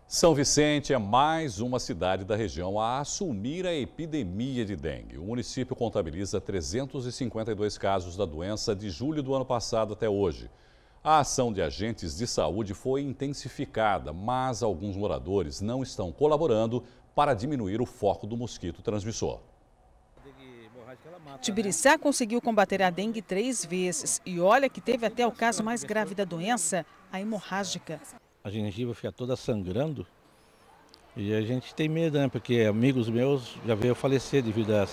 São Vicente é mais uma cidade da região a assumir a epidemia de dengue. O município contabiliza 352 casos da doença de julho do ano passado até hoje. A ação de agentes de saúde foi intensificada, mas alguns moradores não estão colaborando para diminuir o foco do mosquito transmissor. Tibiriçá conseguiu combater a dengue 3 vezes e olha que teve até o caso mais grave da doença, a hemorrágica. A gengiva fica toda sangrando e a gente tem medo, né? Porque amigos meus já veio falecer devido a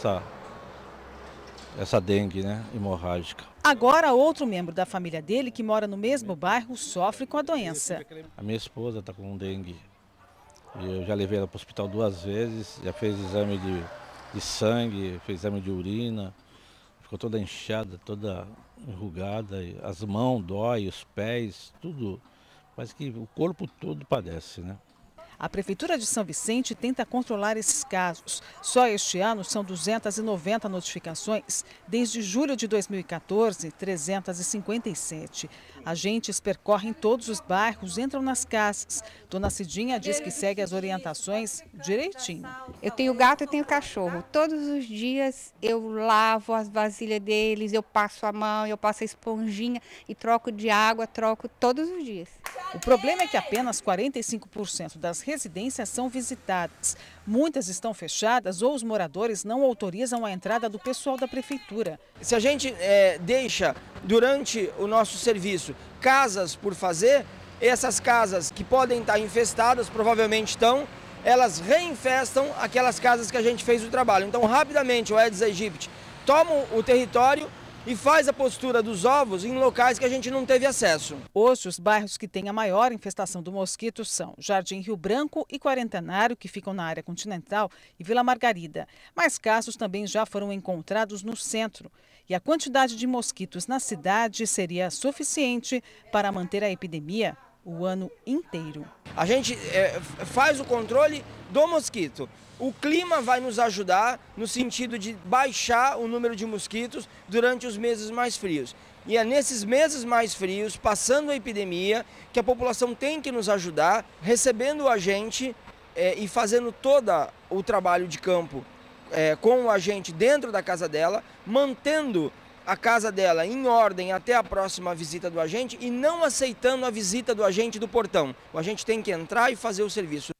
essa dengue, né? Hemorrágica. Agora, outro membro da família dele, que mora no mesmo bairro, sofre com a doença. A minha esposa está com dengue. Eu já levei ela para o hospital 2 vezes, já fez exame de sangue, fez exame de urina, ficou toda inchada, toda enrugada, as mãos dói, os pés, tudo. Mas que o corpo todo padece, né? A Prefeitura de São Vicente tenta controlar esses casos. Só este ano são 290 notificações. Desde julho de 2014, 357. Agentes percorrem todos os bairros, entram nas casas. Dona Cidinha diz que segue as orientações direitinho. Eu tenho gato e tenho cachorro. Todos os dias eu lavo as vasilhas deles, eu passo a mão, eu passo a esponjinha e troco de água, troco todos os dias. O problema é que apenas 45% das residências são visitadas. Muitas estão fechadas ou os moradores não autorizam a entrada do pessoal da prefeitura. Se a gente deixa durante o nosso serviço casas por fazer, essas casas que podem estar infestadas, provavelmente estão, elas reinfestam aquelas casas que a gente fez o trabalho. Então, rapidamente, o Aedes aegypti toma o território e faz a postura dos ovos em locais que a gente não teve acesso. Hoje, os bairros que têm a maior infestação do mosquito são Jardim Rio Branco e Quarentenário, que ficam na área continental, e Vila Margarida. Mas casos também já foram encontrados no centro. E a quantidade de mosquitos na cidade seria suficiente para manter a epidemia o ano inteiro. A gente faz o controle do mosquito. O clima vai nos ajudar no sentido de baixar o número de mosquitos durante os meses mais frios. E é nesses meses mais frios, passando a epidemia, que a população tem que nos ajudar, recebendo a gente e fazendo todo o trabalho de campo com o agente dentro da casa dela, mantendo a casa dela em ordem até a próxima visita do agente e não aceitando a visita do agente do portão. O agente tem que entrar e fazer o serviço.